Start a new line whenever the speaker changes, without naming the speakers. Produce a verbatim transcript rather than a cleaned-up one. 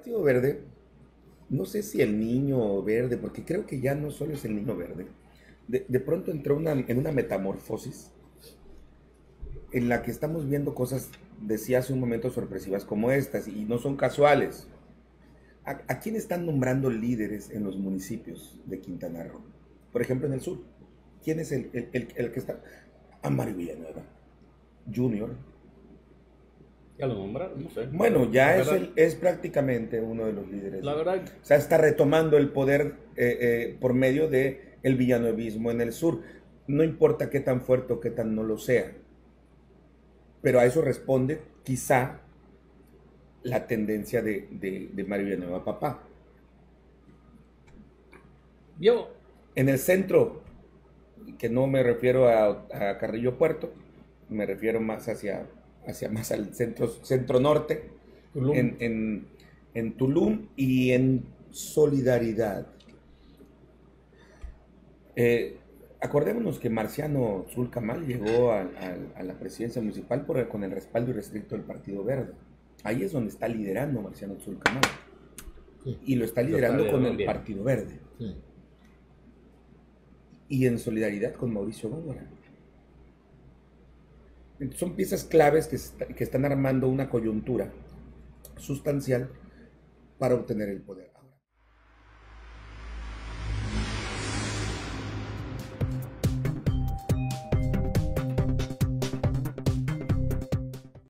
Partido Verde, no sé si el niño verde, porque creo que ya no solo es el niño verde, de, de pronto entró una, en una metamorfosis en la que estamos viendo cosas, decía hace un momento, sorpresivas como estas, y no son casuales. ¿A, a quién están nombrando líderes en los municipios de Quintana Roo? Por ejemplo, en el sur. ¿Quién es el, el, el, el que está? A Mario Villanueva, Junior.
Ya lo nombraron, no sé.
Bueno,
La
ya es,
verdad,
el, es prácticamente uno de los líderes.
la verdad,
O sea, está retomando el poder eh, eh, por medio de el villanuevismo en el sur. No importa qué tan fuerte o qué tan no lo sea. Pero a eso responde quizá la tendencia de, de, de Mario Villanueva Papá.
yo,
En el centro, que no me refiero a, a Carrillo Puerto, me refiero más hacia, hacia más al centro, centro norte,
Tulum,
en, en, en Tulum y en Solidaridad. Eh, Acordémonos que Marciano Zulcamal llegó a, a, a la presidencia municipal por, con el respaldo irrestricto del Partido Verde. Ahí es donde está liderando Marciano Zulcamal.
sí,
Y lo está
lo está
liderando con
liderando
el
bien.
Partido Verde.
Sí.
Y en solidaridad con Mauricio Góngora. Son piezas claves que, está, que están armando una coyuntura sustancial para obtener el poder.